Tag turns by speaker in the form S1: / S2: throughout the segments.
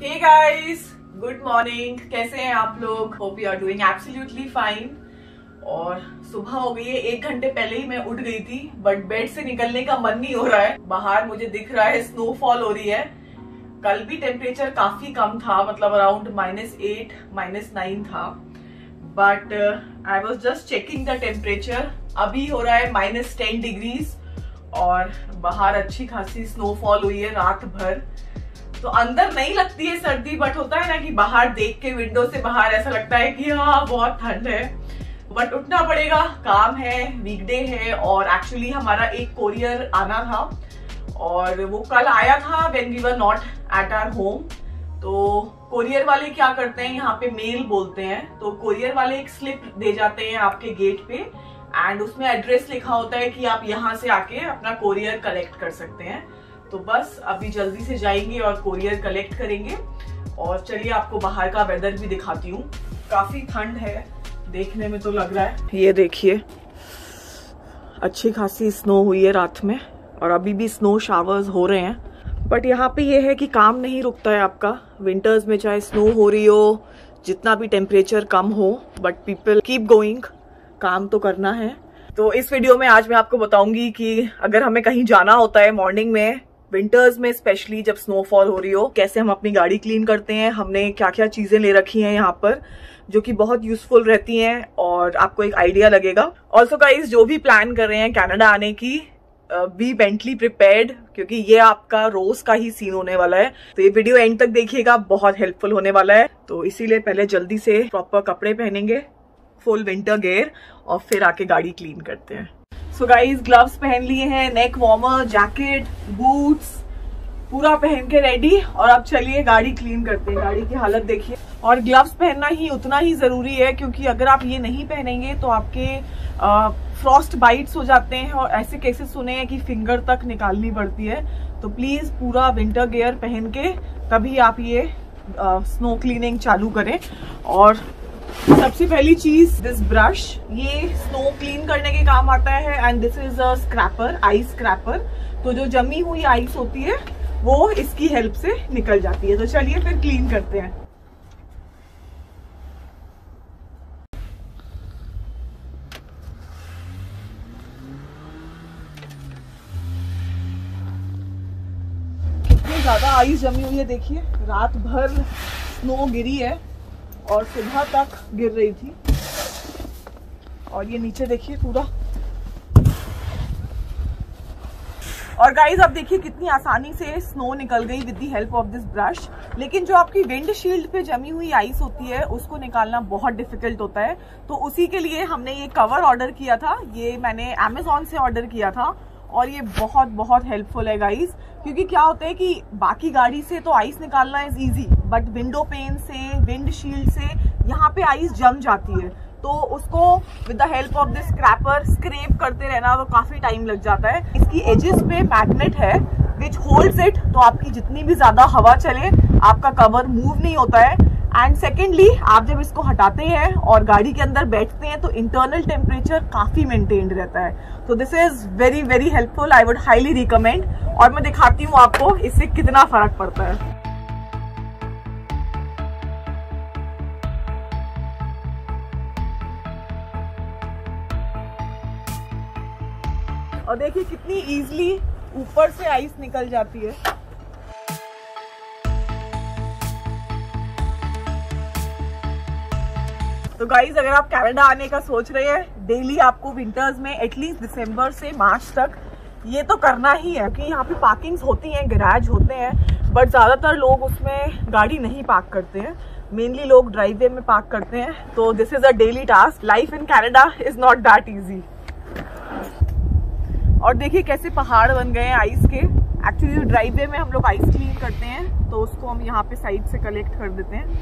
S1: Hey guys, good morning. कैसे हैं आप लोग? Hope you are doing absolutely fine. और सुबह हो गई है, 1 घंटे पहले ही मैं उठ गई थी, बट बेड से निकलने का मन नहीं हो रहा है। बाहर मुझे दिख रहा है स्नोफॉल हो रही है। कल भी टेम्परेचर काफी कम था, मतलब अराउंड -8 -9 था, but I was just checking the temperature. अभी हो रहा है -10 डिग्रीज और बाहर अच्छी खासी स्नोफॉल हुई है रात भर। तो अंदर नहीं लगती है सर्दी, बट होता है ना कि बाहर देख के विंडो से बाहर ऐसा लगता है कि हाँ बहुत ठंड है, बट उठना पड़ेगा, काम है, वीकडे है। और एक्चुअली हमारा एक कोरियर आना था और वो कल आया था when we were not at our home. तो कोरियर वाले क्या करते हैं, यहाँ पे मेल बोलते हैं, तो कोरियर वाले एक स्लिप दे जाते हैं आपके गेट पे एंड उसमें एड्रेस लिखा होता है कि आप यहाँ से आके अपना कोरियर कलेक्ट कर सकते हैं। तो बस अभी जल्दी से जाएंगे और कोरियर कलेक्ट करेंगे। और चलिए आपको बाहर का वेदर भी दिखाती हूँ। काफी ठंड है, देखने में तो लग रहा है। ये देखिए, अच्छी खासी स्नो हुई है रात में और अभी भी स्नो शावर्स हो रहे हैं। बट यहाँ पे ये है कि काम नहीं रुकता है आपका। विंटर्स में चाहे स्नो हो रही हो, जितना भी टेम्परेचर कम हो, बट पीपल कीप गोइंग, काम तो करना है। तो इस वीडियो में आज मैं आपको बताऊंगी कि अगर हमें कहीं जाना होता है मॉर्निंग में, विंटर्स में स्पेशली जब स्नोफॉल हो रही हो, कैसे हम अपनी गाड़ी क्लीन करते हैं। हमने क्या क्या चीजें ले रखी हैं यहाँ पर जो कि बहुत यूजफुल रहती हैं और आपको एक आइडिया लगेगा। ऑल्सो गाइज, जो भी प्लान कर रहे हैं कनाडा आने की, बी मेंटली प्रिपेयर्ड, क्योंकि ये आपका रोज का ही सीन होने वाला है। तो ये वीडियो एंड तक देखिएगा, बहुत हेल्पफुल होने वाला है। तो इसीलिए पहले जल्दी से प्रॉपर कपड़े पहनेंगे, फुल विंटर गेयर, और फिर आके गाड़ी क्लीन करते हैं। सो गाइज, ग्लव्स पहन लिए हैं, नेक वार्मर, जैकेट, बूट्स पूरा पहन के रेडी। और अब चलिए गाड़ी क्लीन करते हैं। गाड़ी की हालत देखिए। और ग्लव्स पहनना ही उतना ही जरूरी है, क्योंकि अगर आप ये नहीं पहनेंगे तो आपके फ्रॉस्ट बाइट्स हो जाते हैं और ऐसे केसेस सुने हैं कि फिंगर तक निकालनी पड़ती है। तो प्लीज पूरा विंटर गियर पहन के तभी आप ये स्नो क्लीनिंग चालू करें। और सबसे पहली चीज, दिस ब्रश, ये स्नो क्लीन करने के काम आता है and this is a scraper, ice scraper. तो जो जमी हुई आइस होती है वो इसकी हेल्प से निकल जाती है। तो चलिए फिर क्लीन करते हैं। कितनी ज्यादा आइस जमी हुई है देखिए, रात भर स्नो गिरी है और सुबह तक गिर रही थी। और ये नीचे देखिए पूरा। और गाइज, अब देखिए कितनी आसानी से स्नो निकल गई with the help of this brush. लेकिन जो आपकी विंडशील्ड पे जमी हुई आइस होती है उसको निकालना बहुत डिफिकल्ट होता है। तो उसी के लिए हमने ये कवर ऑर्डर किया था। ये मैंने अमेजोन से ऑर्डर किया था और ये बहुत बहुत हेल्पफुल है गाइज। क्योंकि क्या होता है कि बाकी गाड़ी से तो आइस निकालना is easy, but window pane से, विंडशील्ड से यहाँ पे आइस जम जाती है। तो उसको with the help of this scraper scrape करते रहना तो काफी टाइम लग जाता है। इसकी एजेस पे मैग्नेट है विच होल्ड्स इट, तो आपकी जितनी भी ज्यादा हवा चले आपका कवर मूव नहीं होता है। एंड सेकेंडली, आप जब इसको हटाते हैं और गाड़ी के अंदर बैठते हैं तो इंटरनल टेम्परेचर काफी मेंटेन्ड रहता है। तो this is very very helpful, I would highly recommend. और मैं दिखाती हूँ आपको इससे कितना फर्क पड़ता है। और देखिए कितनी इजीली ऊपर से आइस निकल जाती है। तो गाइज, अगर आप कनाडा आने का सोच रहे हैं, डेली आपको विंटर्स में एटलीस्ट दिसंबर से मार्च तक ये तो करना ही है। क्योंकि यहाँ पे पार्किंग्स होती हैं, गैराज होते हैं, बट ज्यादातर लोग उसमें गाड़ी नहीं पार्क करते हैं। मेनली लोग ड्राइववे में पार्क करते हैं। तो this is a daily task. Life in Canada is not that easy. और देखिए कैसे पहाड़ बन गए हैं आइस के। एक्चुअली ड्राइववे में हम लोग आइस क्लीन करते हैं, तो उसको हम यहाँ पे साइड से कलेक्ट कर देते हैं।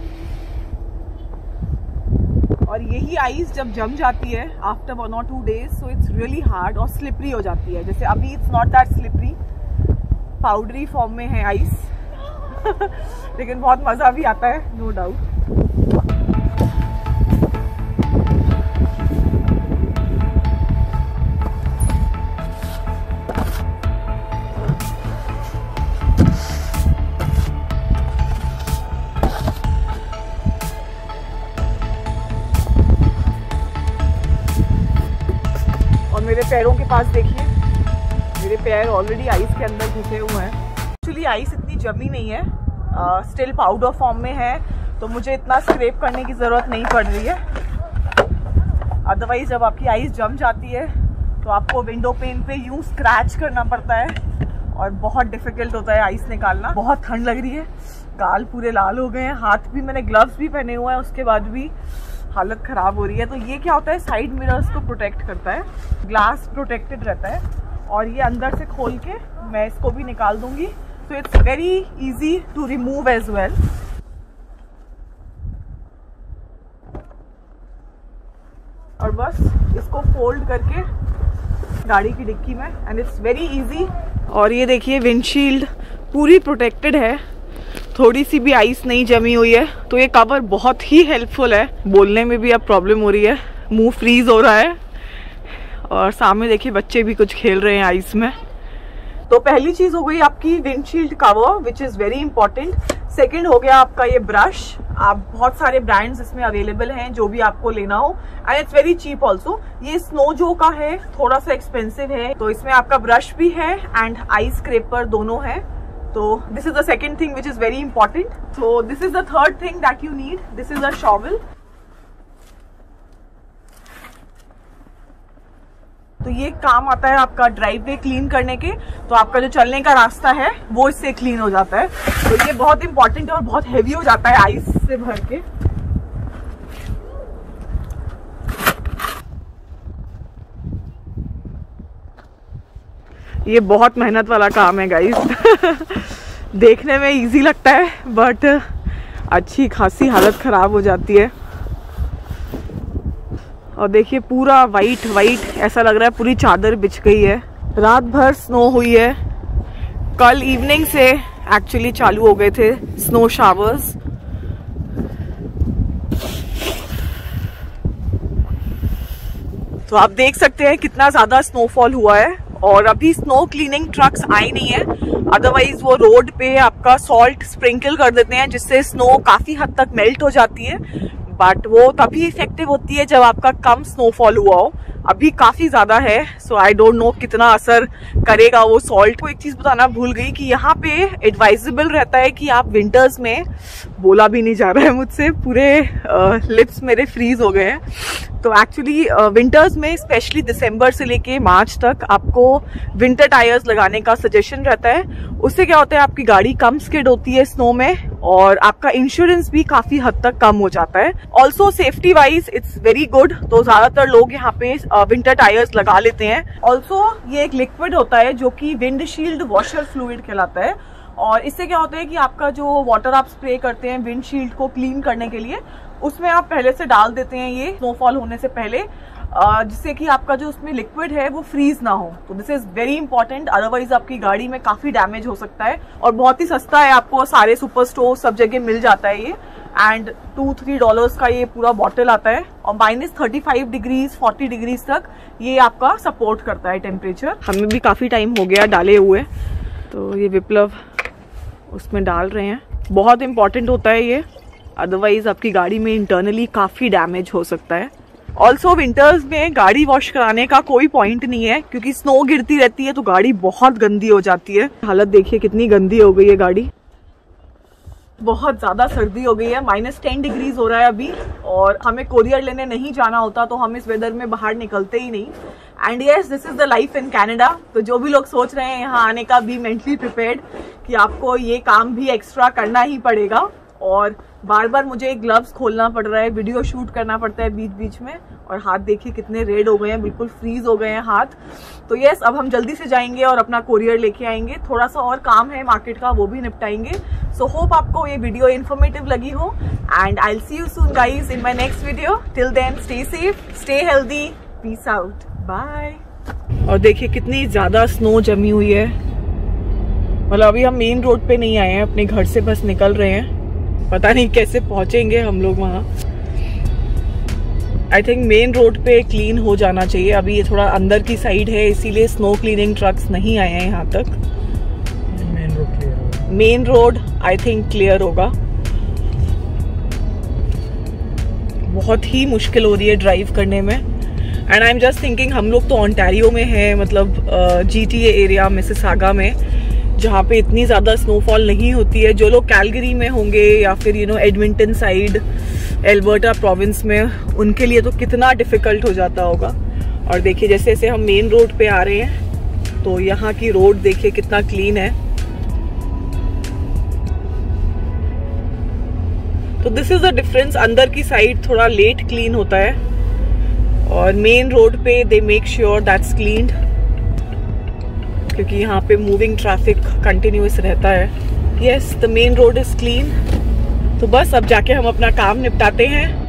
S1: और यही आइस जब जम जाती है आफ्टर 1 और 2 days, so it's really hard और स्लिपरी हो जाती है। जैसे अभी it's not that slippery, powdery form में है आइस लेकिन बहुत मजा भी आता है, नो डाउट। पास देखिए, मेरे पैर ऑलरेडी आइस के अंदर घुसे हुए हैं। एक्चुअली आइस इतनी जमी नहीं है, स्टिल पाउडर फॉर्म में है, तो मुझे इतना स्क्रैप करने की ज़रूरत नहीं पड़ रही है। अदरवाइज जब आपकी आइस जम जाती है तो आपको विंडो पेन पे यूं स्क्रैच करना पड़ता है और बहुत डिफिकल्ट होता है आइस निकालना। बहुत ठंड लग रही है, गाल पूरे लाल हो गए हैं, हाथ भी, मैंने ग्लव्स भी पहने हुए हैं, उसके बाद भी हालत ख़राब हो रही है। तो ये क्या होता है, साइड मिरर्स को प्रोटेक्ट करता है, ग्लास प्रोटेक्टेड रहता है, और ये अंदर से खोल के मैं इसको भी निकाल दूंगी। तो it's very easy to remove as well. और बस इसको फोल्ड करके गाड़ी की डिक्की में, एंड इट्स वेरी इजी। और ये देखिए विंडशील्ड पूरी प्रोटेक्टेड है, थोड़ी सी भी आइस नहीं जमी हुई है, तो ये कवर बहुत ही हेल्पफुल है। बोलने में भी अब प्रॉब्लम हो रही है, मुंह फ्रीज हो रहा है, और सामने देखिए बच्चे भी कुछ खेल रहे हैं आइस में। तो पहली चीज हो गई आपकी windshield cover, which is very important. Second हो गया आपका ये ब्रश। आप बहुत सारे ब्रांड्स इसमें अवेलेबल हैं, जो भी आपको लेना हो, and it's very cheap also. ये स्नोजो का है, थोड़ा सा एक्सपेंसिव है, तो इसमें आपका ब्रश भी है एंड आइस स्क्रैपर दोनों है। तो this is the second thing which is very important. So this is the third thing that you need, this is a shovel. तो ये काम आता है आपका ड्राइववे क्लीन करने के, तो आपका जो चलने का रास्ता है वो इससे क्लीन हो जाता है। तो ये बहुत इंपॉर्टेंट है और बहुत हेवी हो जाता है आइस से भर के। ये बहुत मेहनत वाला काम है गाइस। देखने में इजी लगता है बट अच्छी खासी हालत खराब हो जाती है। और देखिए पूरा वाइट वाइट ऐसा लग रहा है, पूरी चादर बिछ गई है। रात भर स्नो हुई है, कल इवनिंग से एक्चुअली चालू हो गए थे स्नो शावर्स। तो आप देख सकते हैं कितना ज्यादा स्नोफॉल हुआ है, और अभी स्नो क्लीनिंग ट्रक्स आई नहीं है, अदरवाइज वो रोड पे आपका सॉल्ट स्प्रिंकल कर देते हैं, जिससे स्नो काफी हद तक मेल्ट हो जाती है। बट वो तभी इफेक्टिव होती है जब आपका कम स्नोफॉल हुआ हो। अभी काफी ज्यादा है, सो आई डोंट नो कितना असर करेगा वो सॉल्ट। को एक चीज बताना भूल गई कि यहाँ पे एडवाइजेबल रहता है कि आप विंटर्स में, बोला भी नहीं जा रहा है मुझसे, पूरे लिप्स मेरे फ्रीज हो गए हैं। तो एक्चुअली विंटर्स में स्पेशली दिसंबर से लेके मार्च तक आपको विंटर टायर्स लगाने का सजेशन रहता है। उससे क्या होता है, आपकी गाड़ी कम स्किड होती है स्नो में, और आपका इंश्योरेंस भी काफी हद तक कम हो जाता है। Also safety wise it's very good, तो ज्यादातर लोग यहाँ पे विंटर टायर्स लगा लेते हैं। ऑल्सो ये एक लिक्विड होता है जो कि विंडशील्ड वॉशर फ्लूइड कहलाता है, और इससे क्या होता है कि आपका जो वाटर आप स्प्रे करते हैं विंडशील्ड को क्लीन करने के लिए, उसमें आप पहले से डाल देते हैं ये स्नोफॉल होने से पहले, जिससे कि आपका जो उसमें लिक्विड है वो फ्रीज ना हो। तो this is very important, otherwise आपकी गाड़ी में काफी डैमेज हो सकता है। और बहुत ही सस्ता है, आपको सारे सुपर स्टोर सब जगह मिल जाता है ये, एंड $2-3 का ये पूरा बॉटल आता है, और -35 डिग्रीज 40 डिग्रीज तक ये आपका सपोर्ट करता है टेम्परेचर। हमें भी काफी टाइम हो गया डाले हुए, तो ये विप्लव उसमें डाल रहे हैं। बहुत इंपॉर्टेंट होता है ये, अदरवाइज आपकी गाड़ी में इंटरनली काफी डैमेज हो सकता है। ऑल्सो विंटर्स में गाड़ी वॉश कराने का कोई पॉइंट नहीं है, क्योंकि स्नो गिरती रहती है तो गाड़ी बहुत गंदी हो जाती है। हालत देखिए कितनी गंदी हो गई है गाड़ी, बहुत ज्यादा सर्दी हो गई है, -10 डिग्रीज हो रहा है अभी, और हमें कोरियर लेने नहीं जाना होता तो हम इस वेदर में बाहर निकलते ही नहीं। And yes, this is the life in Canada. तो जो भी लोग सोच रहे हैं यहाँ आने का, बी मेंटली प्रिपेयर्ड कि आपको ये काम भी एक्स्ट्रा करना ही पड़ेगा। और बार बार मुझे ग्लव्स खोलना पड़ रहा है, वीडियो शूट करना पड़ता है बीच बीच में, और हाथ देखिए कितने रेड हो गए हैं, बिल्कुल फ्रीज हो गए हैं हाथ। तो यस, अब हम जल्दी से जाएंगे और अपना कोरियर लेके आएंगे। थोड़ा सा और काम है मार्केट का, वो भी निपटाएंगे। सो होप आपको ये वीडियो इन्फॉर्मेटिव लगी हो, and I will see you soon guys in my next video. Till then stay safe, stay healthy, peace out, bye. और देखिए कितनी ज्यादा स्नो जमी हुई है, मतलब अभी हम मेन रोड पे नहीं आए हैं, अपने घर से बस निकल रहे हैं, पता नहीं कैसे पहुंचेंगे हम लोग वहां। आई थिंक मेन रोड पे क्लीन हो जाना चाहिए, अभी ये थोड़ा अंदर की साइड है, इसीलिए स्नो क्लीनिंग ट्रक्स नहीं आए हैं यहाँ तक। Main road I think clear होगा। बहुत ही मुश्किल हो रही है ड्राइव करने में, and I am just thinking हम लोग तो ओंटारियो में हैं, मतलब GTA एरिया मिसिसागा में, जहाँ पे इतनी ज़्यादा स्नोफॉल नहीं होती है। जो लोग कैलगरी में होंगे या फिर एडमिंटन साइड एल्बर्टा प्रोविंस में, उनके लिए तो कितना डिफिकल्ट हो जाता होगा। और देखिए जैसे जैसे हम मेन रोड पे आ रहे हैं तो यहाँ की रोड देखिए कितना क्लीन है। तो दिस इज द डिफरेंस, अंदर की साइड थोड़ा लेट क्लीन होता है और मेन रोड पे they make sure that's cleaned, क्योंकि यहाँ पे मूविंग ट्रैफिक कंटिन्यूअस रहता है। Yes, the main road is clean. तो बस अब जाके हम अपना काम निपटाते हैं